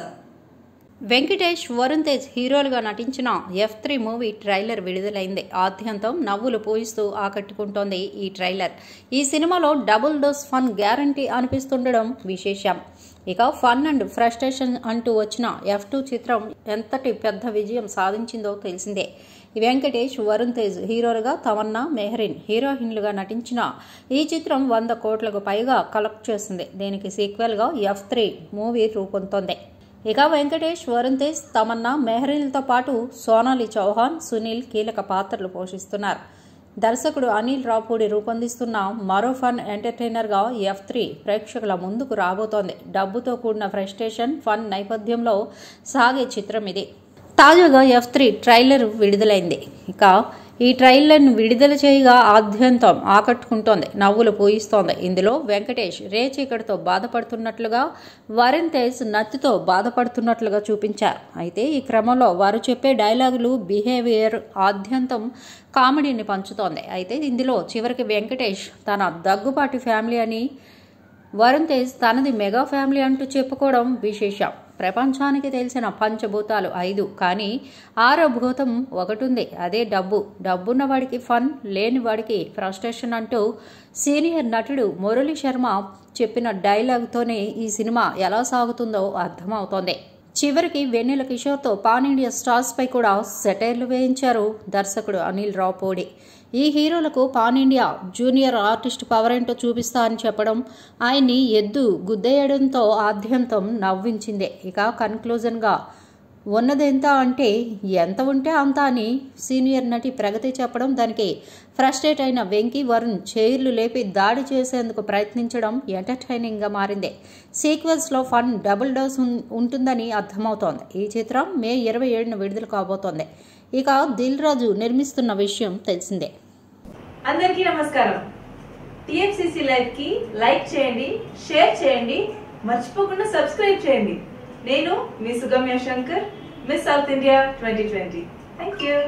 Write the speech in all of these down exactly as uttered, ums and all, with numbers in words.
వెంకటేష్, వరుణ్ తేజ్ హీరోలుగా నటించిన F three movie trailer విడుదలైంది. ఆద్యంతం నవ్వులు పూయిస్తూ ఆకట్టుకుంటోంది ఈ ట్రైలర్. ఈ సినిమాలో డబుల్ డోస్ ఫన్ గ్యారంటీ అనిపిస్తుండడం విశేషం. ఇక ఫన్ అండ్ ఫ్రస్ట్రేషన్ అంటూ వచ్చిన ఎఫ్ టూ చిత్రం ఎంతటి పెద్ద విజయం సాధించిందో తెలిసిందే. వెంకటేష్, వరుణ్ తేజ్ హీరోలుగా, తమన్నా, మెహరీన్ హీరోయిన్లుగా నటించిన ఈ చిత్రం వంద కోట్లకు పైగా కలెక్ట్ చేసింది. దీనికి సీక్వెల్గా ఎఫ్ త్రీ మూవీ రూపొందుతోంది. ఇక వెంకటేష్, వరుణ్ తేజ్, తమన్నా, మెహరీన్లతో పాటు సోనాలి చౌహాన్, సునీల్ కీలక పాత్రలు పోషిస్తున్నారు. దర్శకుడు అనిల్ రావుపూడి రూపొందిస్తున్న మరో ఫన్ ఎంటర్టైనర్గా ఎఫ్ త్రీ ప్రేక్షకుల ముందుకు రాబోతోంది. డబ్బుతో కూడిన ఫ్రస్ట్రేషన్, ఫన్ నేపథ్యంలో సాగే చిత్రం ఇది. తాజాగా ఎఫ్ త్రీ ట్రైలర్ విడుదలైంది. ఇక ఈ ట్రైలర్ను విడుదల చేయగా ఆద్యంతం ఆకట్టుకుంటోంది, నవ్వులు పూయిస్తోంది. ఇందులో వెంకటేష్ రేచీకటితో బాధపడుతున్నట్లుగా, వరుణ్ తేజ్ నత్తితో బాధపడుతున్నట్లుగా చూపించారు. అయితే ఈ క్రమంలో వారు చెప్పే డైలాగులు, బిహేవియర్ ఆద్యంతం కామెడీని పంచుతోంది. అయితే ఇందులో చివరికి వెంకటేష్ తన దగ్గుపాటి ఫ్యామిలీ అని, వరుణ్ తేజ్ తనది మెగా ఫ్యామిలీ అంటూ చెప్పుకోవడం విశేషం. ప్రపంచానికి తెలిసిన పంచభూతాలు ఐదు, కానీ ఆరో భూతం ఒకటుంది, అదే డబ్బు. డబ్బున్న వాడికి ఫన్, లేని వాడికి ఫ్రస్ట్రేషన్ అంటూ సీనియర్ నటుడు మురళీ శర్మ చెప్పిన డైలాగ్తోనే ఈ సినిమా ఎలా సాగుతుందో అర్థమవుతోంది. చివరికి వెన్నెల కిషోర్తో పాన్ ఇండియా స్టార్స్ పై కూడా సెటైర్లు వేయించారు దర్శకుడు అనిల్ రావుపూడి. ఈ హీరోలకు pan India junior artist power ఏంటో చూపిస్తా అని చెప్పడం, ఆయన్ని ఎద్దు గుద్దేయడంతో ఆద్యంతం నవ్వించిందే. ఇక కన్క్లూజన్గా ఉన్నదెంత అంటే ఎంత ఉంటే అంత అని సీనియర్ నటి ప్రగతి చెప్పడం, దానికి ఫ్రస్ట్రేట్ అయిన వెంకీ, వరుణ్ చైర్లు లేపి దాడి చేసేందుకు ప్రయత్నించడం ఎంటర్టైనింగ్గా మారింది. సీక్వెల్స్లో ఫన్ డబుల్ డోస్ ఉంటుందని అర్థమవుతోంది. ఈ చిత్రం మే ఇరవై ఏడున విడుదల కాబోతోంది. ఇక దిల్ రాజు నిర్మిస్తున్న విషయం తెలిసిందే. అందరికీ నమస్కారం. టీఎఫ్సీసీ లైవ్ కి లైక్ చేయండి, షేర్ చేయండి, మర్చిపోకుండా సబ్స్క్రైబ్ చేయండి. నేను మీ Sugamya Shankar, miss south India twenty twenty. Thank you.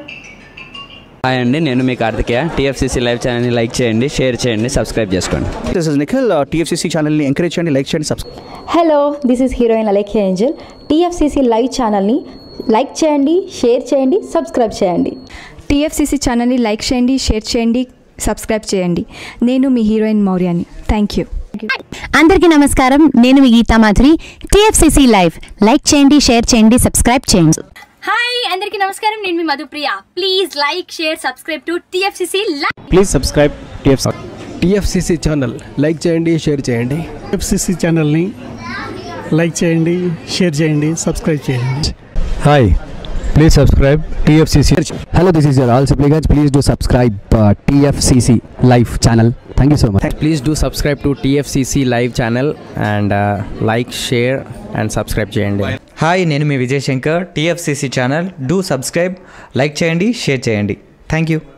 Hi అండి, నేను మీ కార్తికేయ. టీఎఫ్సీసీ లైవ్ ఛానల్ని లైక్ చేయండి, షేర్ చేయండి, సబ్స్క్రైబ్ చేసుకోండి. This is Nikhil. టీఎఫ్సీసీ ఛానల్ని ఎంకరేజ్ చేయండి, లైక్ చేయండి, subscribe. Hello, this is heroine Alekhya angel. TFCC live ఛానల్ని లైక్ చేయండి, షేర్ చేయండి, సబ్స్క్రైబ్ చేయండి. టీఎఫ్సీసీ ఛానల్ని లైక్ చేయండి, షేర్ చేయండి, సబ్స్క్రైబ్ చేయండి. నేను మీ హీరోయిన్ మౌర్యాని. Thank you. అందరికీ నమస్కారం, నేను మీ Geetha Madhuri. TFCC live like చేయండి, షేర్ చేయండి, సబ్స్క్రైబ్ చేయండి. హాయ్, అందరికీ నమస్కారం, నేను మీ Madhupriya. Please like, share, subscribe to TFCC live. Please subscribe TFCC channel. Like చేయండి, షేర్ చేయండి. టీఎఫ్సీసీ ఛానల్ని లైక్ చేయండి, షేర్ చేయండి, సబ్స్క్రైబ్ చేయండి. Hi, please subscribe TFCC. Hello, this is your all సిప్లిగన్స్. Please do subscribe TFCC live channel. Thank you so much. Please do subscribe to T F C C live channel and uh, like, share and subscribe చేయండి. Hi, నేను మీ Vijay Shankar. TFCC channel do subscribe, like చేయండి, share చేయండి. Thank you.